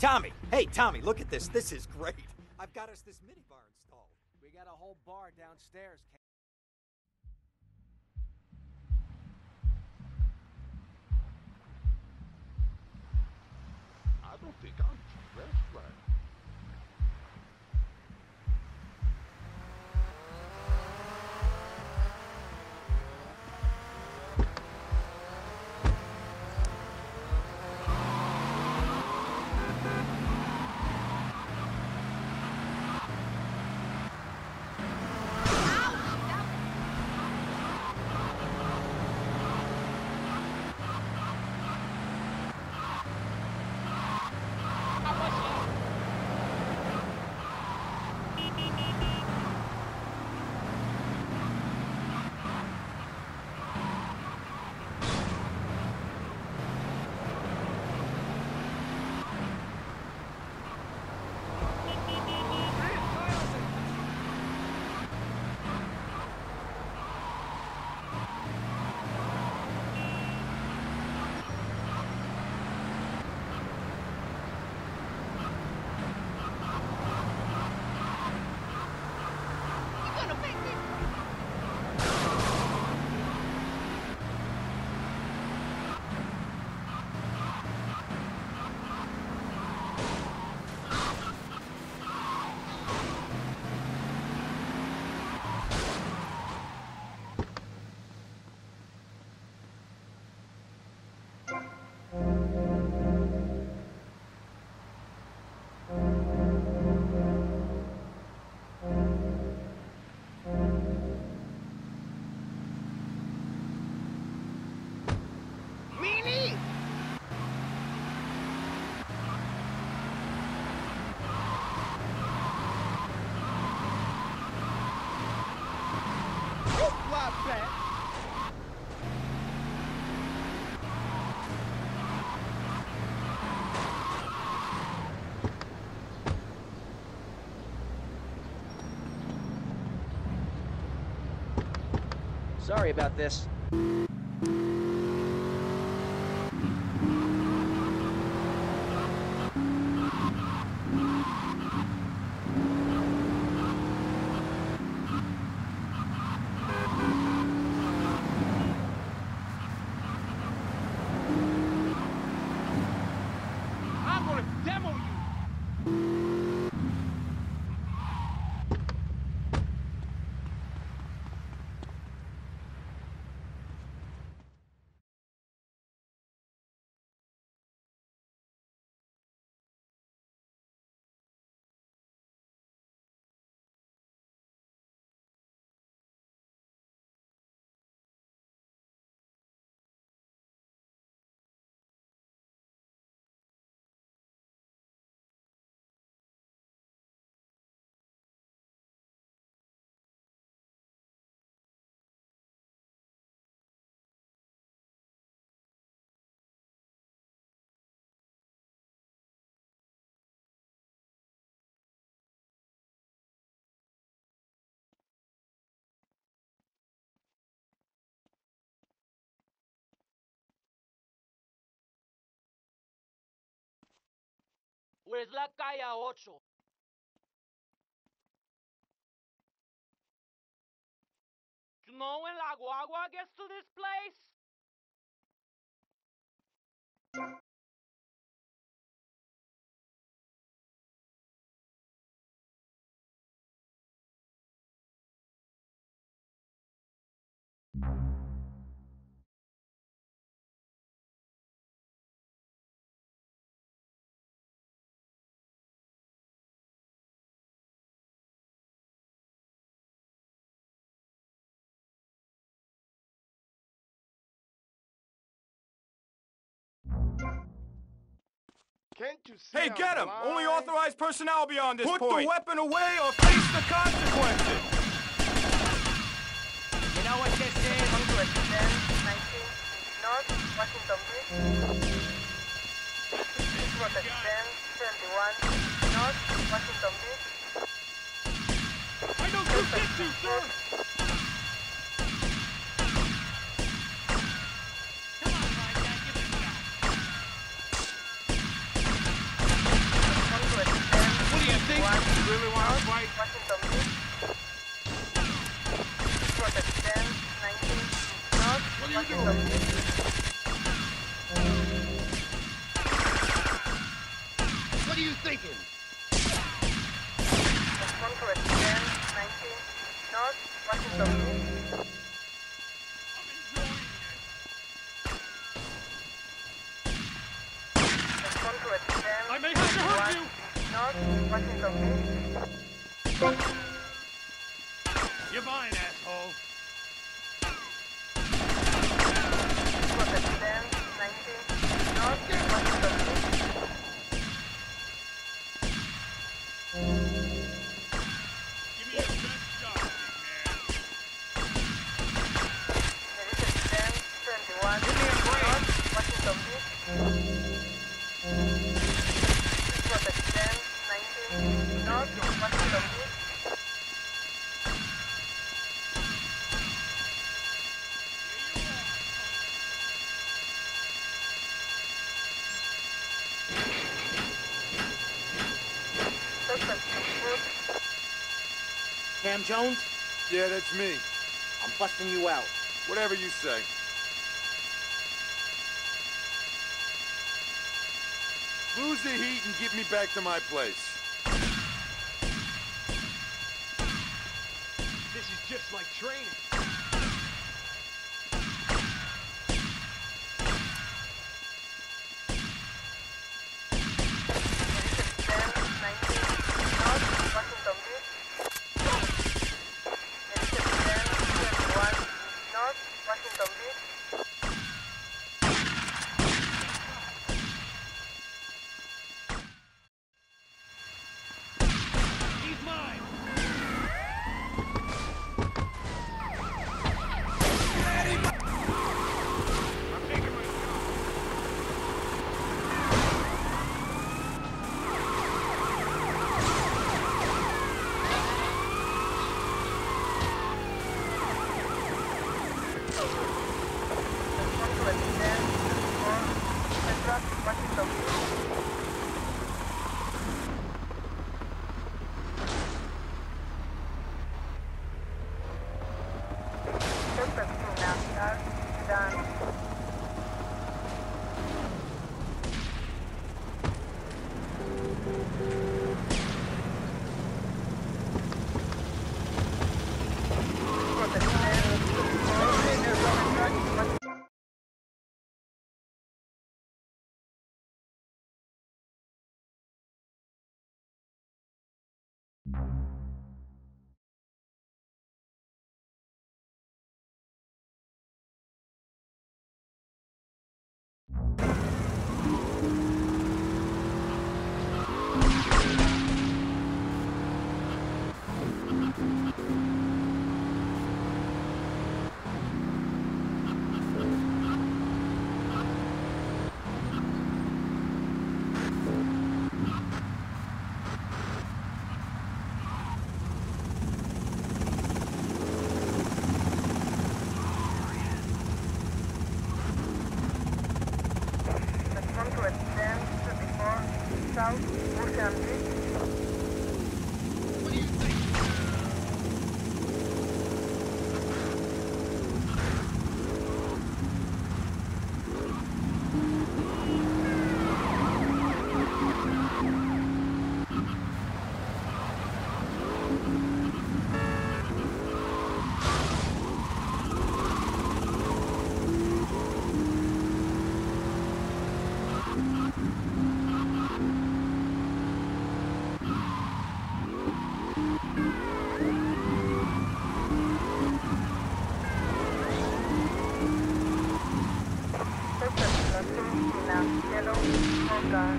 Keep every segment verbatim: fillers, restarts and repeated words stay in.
Tommy! Hey, Tommy, look at this. This is great. I've got us this mini bar installed. We got a whole bar downstairs. I don't think I'm dressed right. Sorry about this. I'm gonna demo you! Where's la calle ocho? You know when la guagua gets to this place? Can't you see Hey, I'm get him! blind? Only authorized personnel beyond this Put point! the weapon away or face the consequences! You know what this is? nineteen North Washington Bridge. This was at ten seventy-one North Washington Bridge. I know you get to, sir! Come on, Ryan, give it a shot. really want to fight? Washington Beach. Protect ten, nineteen, North, Washington Beach. What are you thinking? Respond correct ten, nineteen, North, Washington Beach. Respond correct ten, I may have to hurt you! North, Washington Beach. You're mine, asshole. Protect ten, nineteen, North, Washington Beach. Give me your best shot, big man. Division ten, twenty-one, Give me a break. North, Washington Beach. Protect ten, nineteen, North, Washington Beach. Suspect on foot. Cam Jones, Yeah, that's me. I'm busting you out. Whatever you say. Lose the heat and get me back to my place. This is just like training. ten, nineteen, North, Washington Beach. Division ten, twenty-one, North, Washington Beach. He's mine. I'm taking my shot. Respond correct ten, four, Central, Washington Beach. Suspect now, are done. Protect ten, four, Central, Washington. Respond correct ten, thirty-four, South, Ocean Beach. What do you think? Suspect now, yellow, Honda.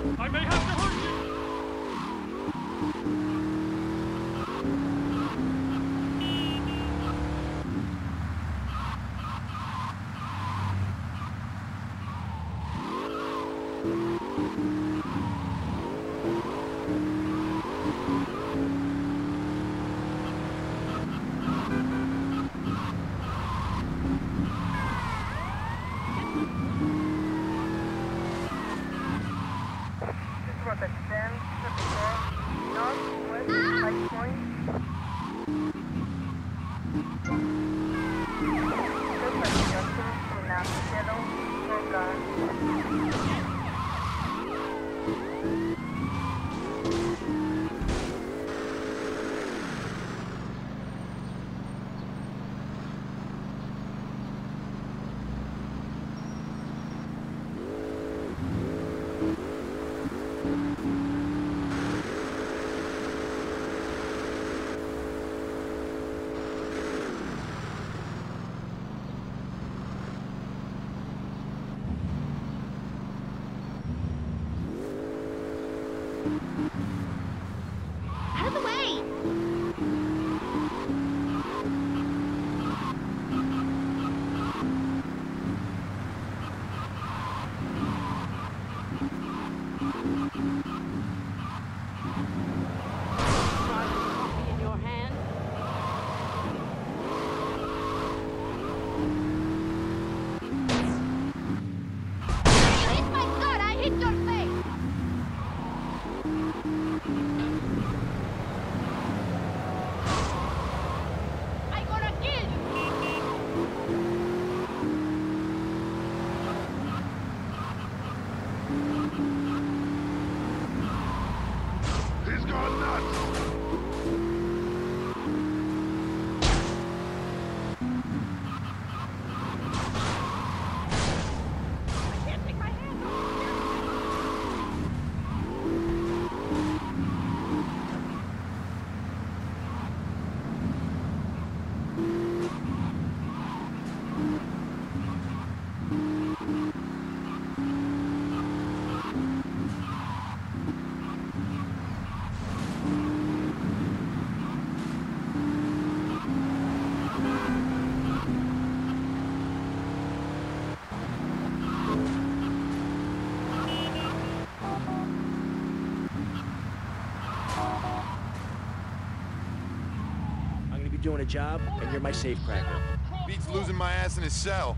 I may have to hurt you! Robert ten, fifty-four, northwest, Light Point. Look at Junction to Nashville, Oregon. Out of the way! Try the coffee in your hand. You hit my gun! I hit your face! I'm gonna kill you! He's gone nuts! I can't take my hands off! I'm gonna be doing a job, and you're my safecracker. Beats losing my ass in his cell.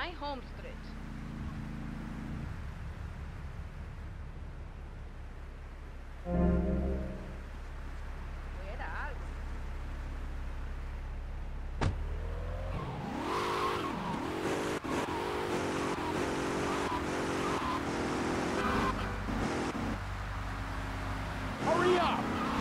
my home street. Era algo. Hurry up!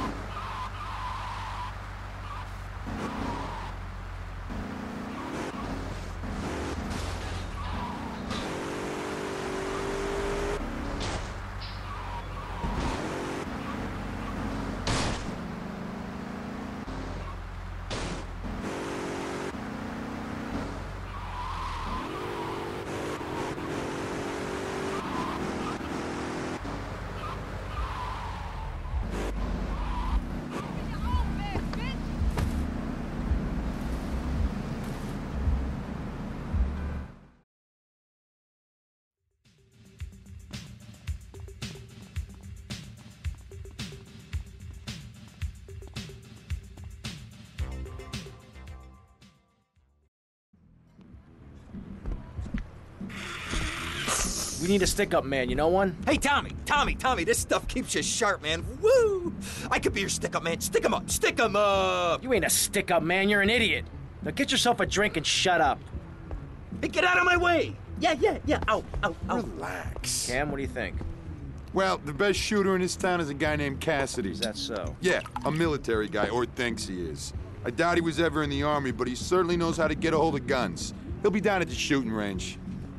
We need a stick-up man, you know one? Hey, Tommy, Tommy, Tommy, this stuff keeps you sharp, man. Woo! I could be your stick-up man. Stick 'em up, stick 'em up! You ain't a stick-up man, you're an idiot. Now get yourself a drink and shut up. Hey, get out of my way! Yeah, yeah, yeah, ow, ow, ow. Relax. Cam, what do you think? Well, the best shooter in this town is a guy named Cassidy. Is that so? Yeah, a military guy, or thinks he is. I doubt he was ever in the army, but he certainly knows how to get a hold of guns. He'll be down at the shooting range.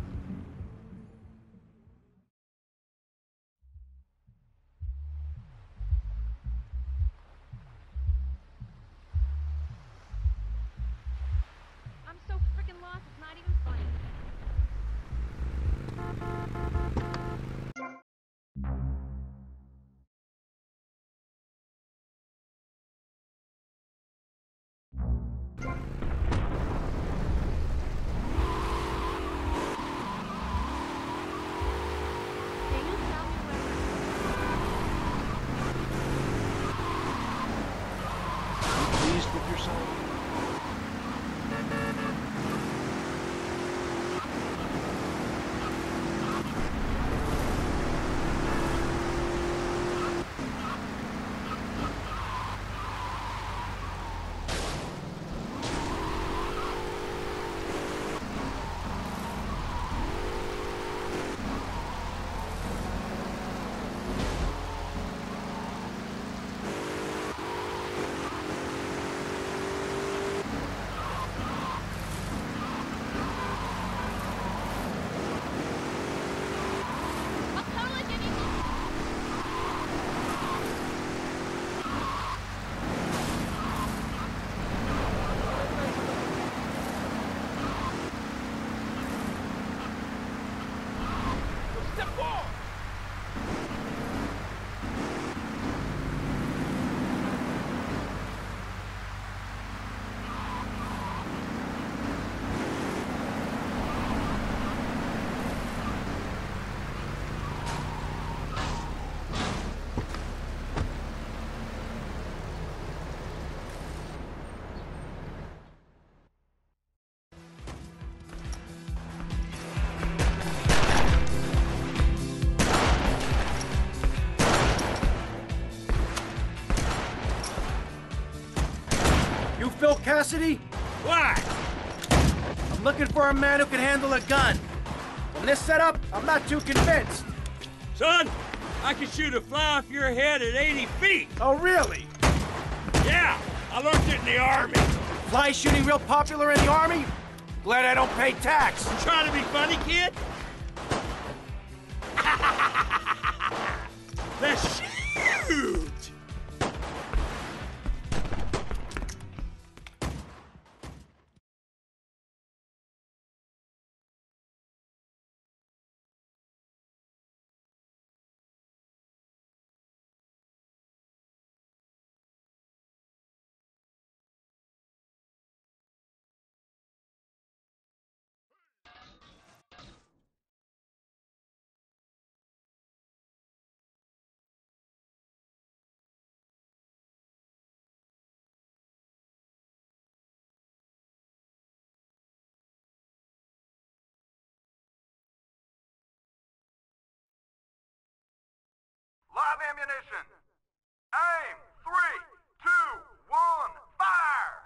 I'm so freaking lost, it's not even funny. Can you tell me where... Pleased with yourself? I'll totally give you this. Step forward! You Phil Cassidy? Why? I'm looking for a man who can handle a gun. From this setup, I'm not too convinced. Son, I can shoot a fly off your head at eighty feet. Oh, really? Yeah, I learned it in the Army. Fly shooting real popular in the Army? Glad I don't pay tax. You trying to be funny, kid? Let's shoot! ammunition. Aim. Three, two, one, fire!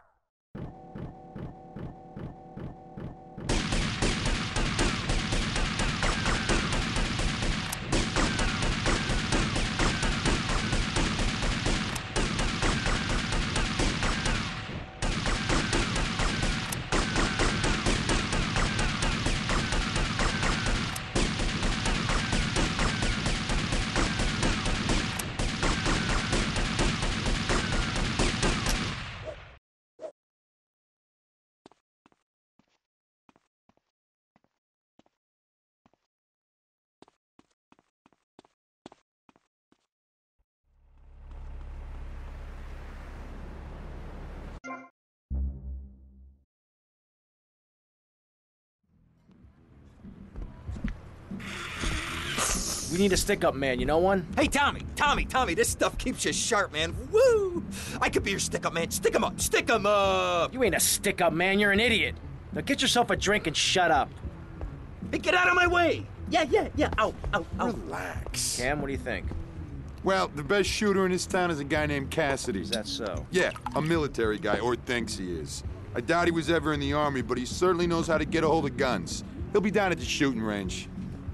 We need a stick-up man, you know one? Hey, Tommy, Tommy, Tommy, this stuff keeps you sharp, man. Woo! I could be your stick-up man. Stick 'em up, stick 'em up! You ain't a stick-up man, you're an idiot. Now get yourself a drink and shut up. Hey, get out of my way! Yeah, yeah, yeah, ow, ow, ow. Relax. Cam, what do you think? Well, the best shooter in this town is a guy named Cassidy. Is that so? Yeah, a military guy, or thinks he is. I doubt he was ever in the army, but he certainly knows how to get a hold of guns. He'll be down at the shooting range.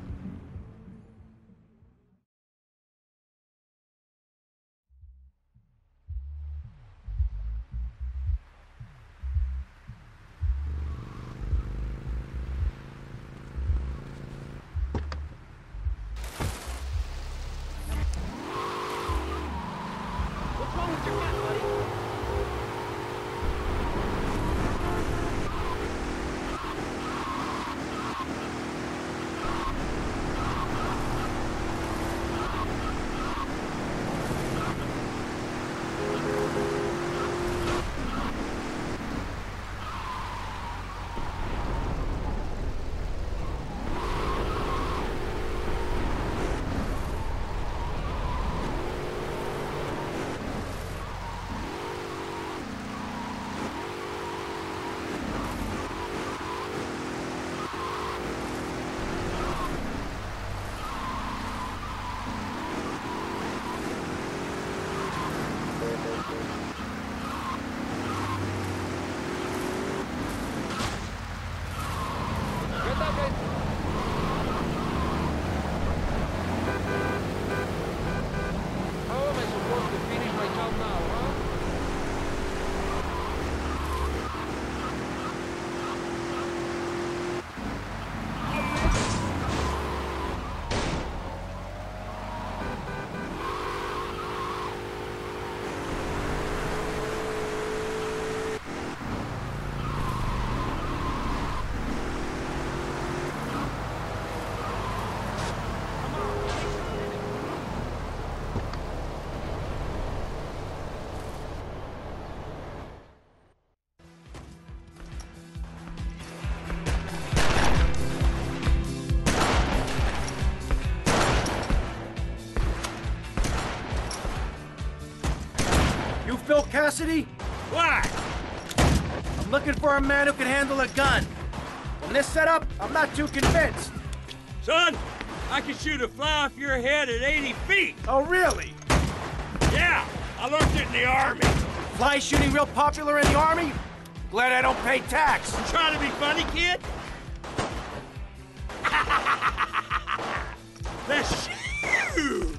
What's wrong with your gun, buddy? Phil Cassidy? Why? I'm looking for a man who can handle a gun. From this setup, I'm not too convinced. Son, I can shoot a fly off your head at eighty feet. Oh, really? Yeah, I learned it in the Army. Fly shooting real popular in the Army? Glad I don't pay tax. You trying to be funny, kid? Let's shoot!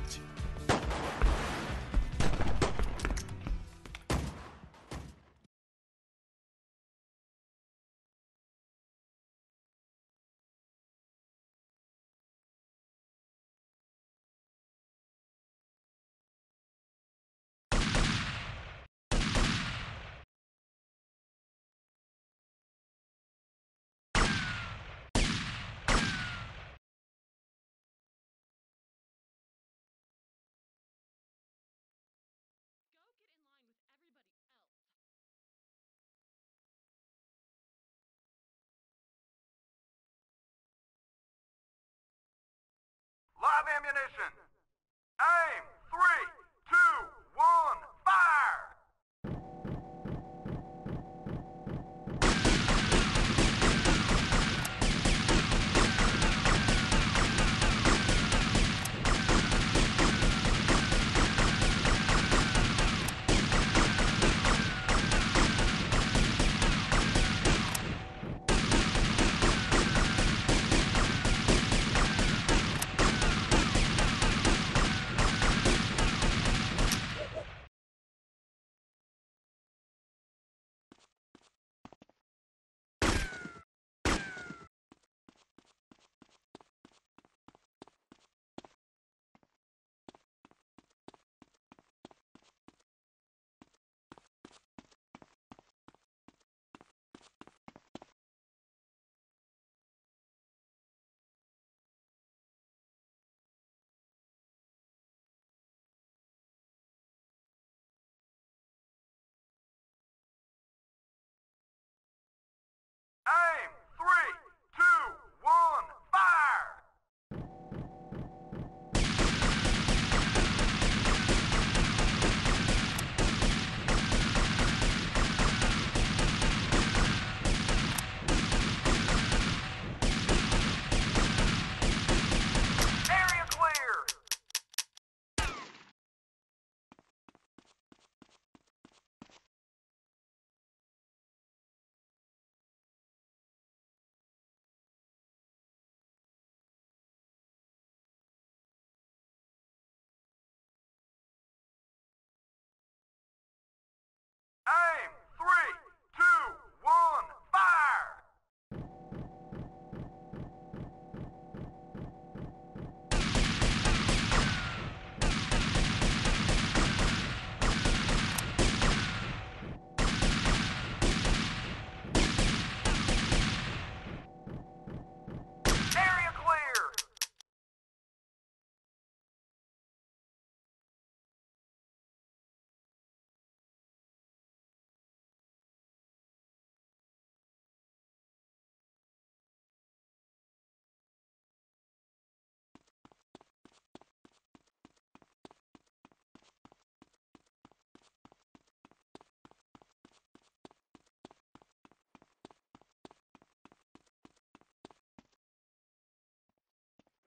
Live ammunition. Aim. Three, two, one, fire!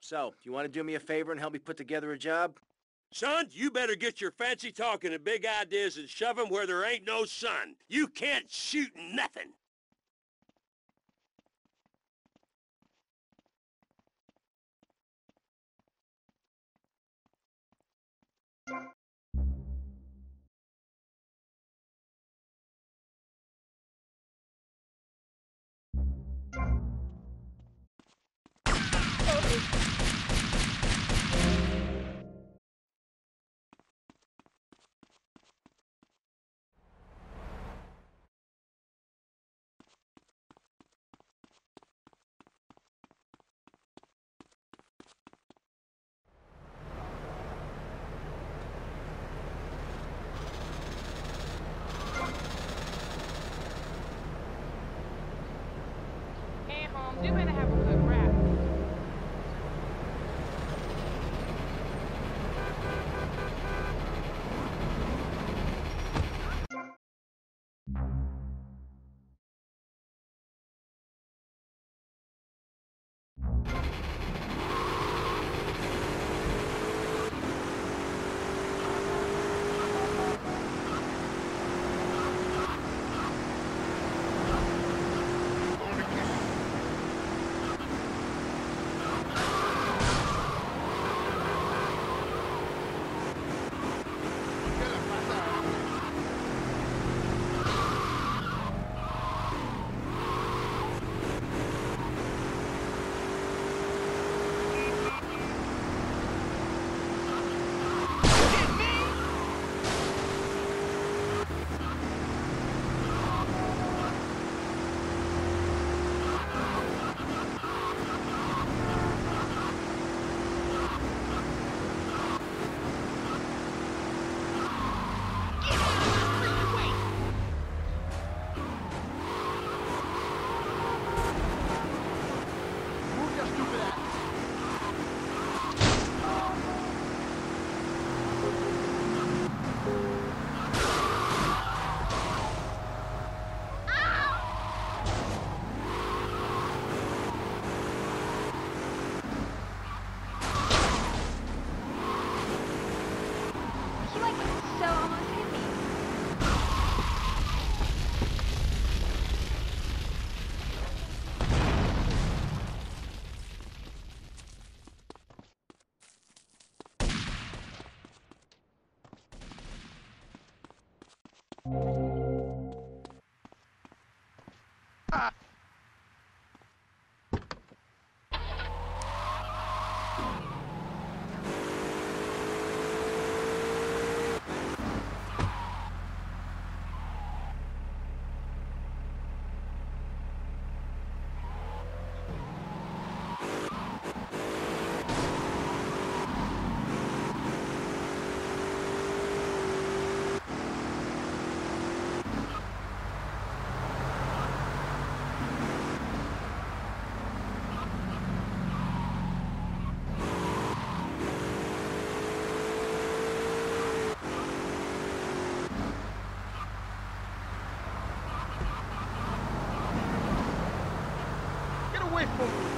So, you want to do me a favor and help me put together a job? Son, you better get your fancy talking and big ideas and shove 'em where there ain't no sun. You can't shoot nothing. Hey, Holmes, you better have a good rap. He like so almost hit me. Get away from me!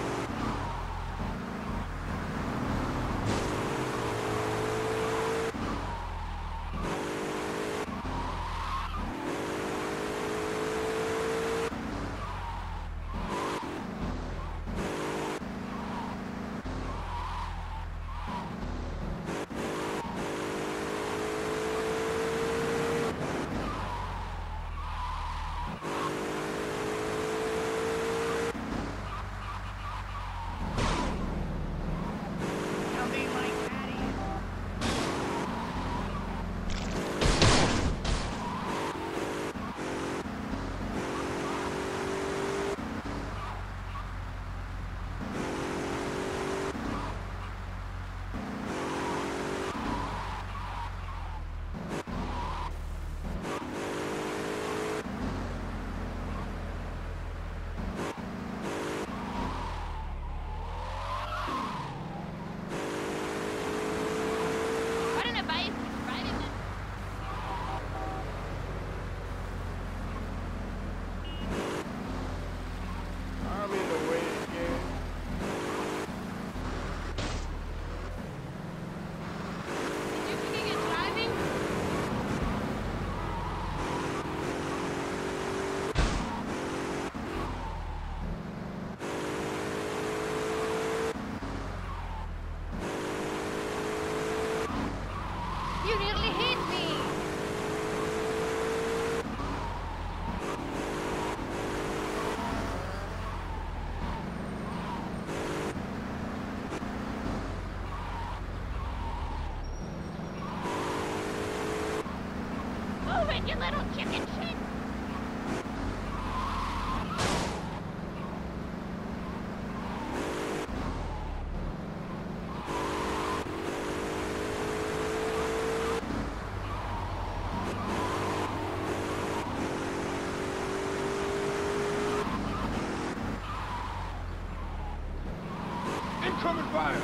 You little chicken shit! Incoming fire!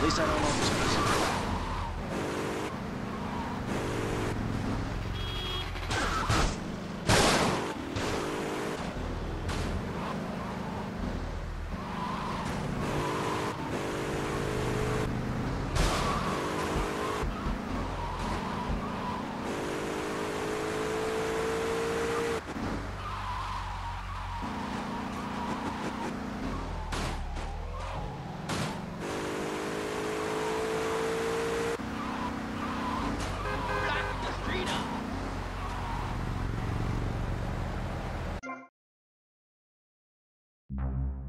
least I don't know this place. Street up.